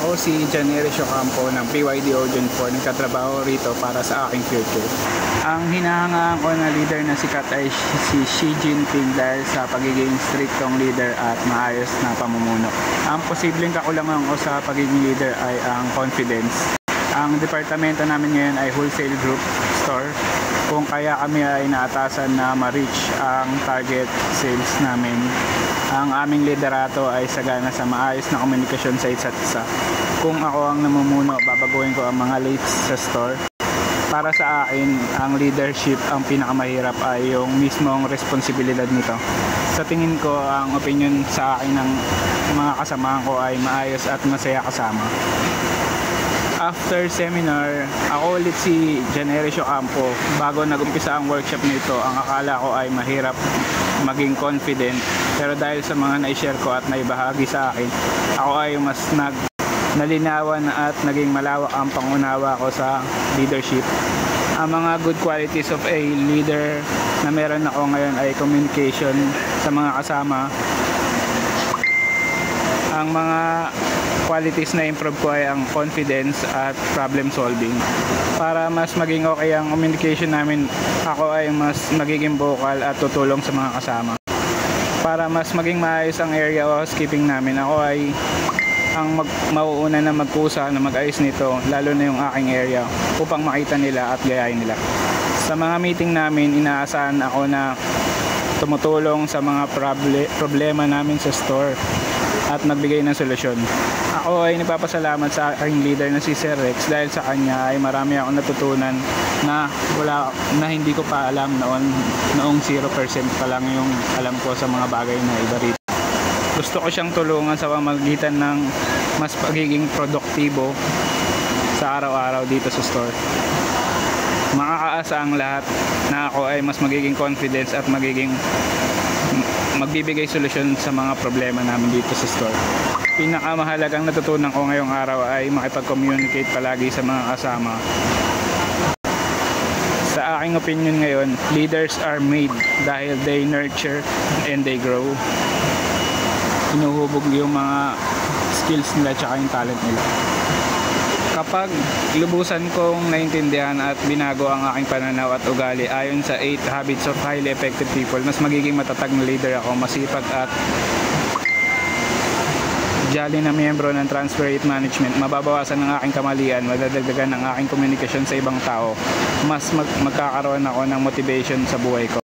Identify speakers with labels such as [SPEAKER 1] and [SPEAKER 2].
[SPEAKER 1] Ako si Janeris Ocampo ng PYD Ojon 4, nagtatrabaho rito para sa aking future. Ang hinahangaan ko na leader na sikat ay si Xi Jinping dahil sa pagiging striktong leader at maayos na pamumuno. Ang posibleng kakulangan ko sa pagiging leader ay ang confidence. Ang departamento namin ngayon ay wholesale group store, kung kaya kami ay naatasan na ma-reach ang target sales namin. Ang aming liderato ay sagana sa maayos na komunikasyon sa isa't isa. Kung ako ang namumuno, babaguhin ko ang mga leads sa store. Para sa akin, ang leadership, ang pinakamahirap ay yung mismong responsibilidad nito. Sa tingin ko, ang opinion sa akin ng mga kasamahan ko ay maayos at masaya kasama. After seminar, ako ulit si Janeris Ocampo. Bago nag-umpisa ang workshop nito, ang akala ko ay mahirap maging confident. Pero dahil sa mga na-share ko at naibahagi sa akin, ako ay mas nalinawan at naging malawak ang pangunawa ko sa leadership. Ang mga good qualities of a leader na meron ako ngayon ay communication sa mga kasama. Ang mga qualities na improve ko ay ang confidence at problem solving. Para mas maging okay ang communication namin, ako ay mas magiging vocal at tutulong sa mga kasama. Para mas maging maayos ang area of housekeeping namin, ako ay ang mauuna na magkusa na mag-ayos nito, lalo na yung aking area, upang makita nila at gayahin nila. Sa mga meeting namin, inaasahan ako na tumutulong sa mga problema namin sa store at magbigay ng solusyon. Ako ay nagpapasalamat sa aking leader na si Sir Rex dahil sa kanya ay marami akong natutunan na hindi ko pa alam noong 0% pa lang yung alam ko sa mga bagay na iba rito. Gusto ko siyang tulungan sa pamamagitan ng mas pagiging produktibo sa araw-araw dito sa store. Makakaasa ang lahat na ako ay mas magiging confidence at magbibigay solusyon sa mga problema namin dito sa store. Pinakamahalagang natutunan ko ngayong araw ay makipag-communicate palagi sa mga kasama. Sa aking opinion ngayon, leaders are made dahil they nurture and they grow. Inuhubog yung mga skills nila at yung talent nila. Kapag lubusan kong naintindihan at binago ang aking pananaw at ugali ayon sa 8 Habits of Highly Effective People, mas magiging matatag na leader ako, masipag at jolly na miyembro ng Transfer Rate Management, mababawasan ang aking kamalian, madadagdagan ang aking komunikasyon sa ibang tao, mas magkakaroon ako ng motivation sa buhay ko.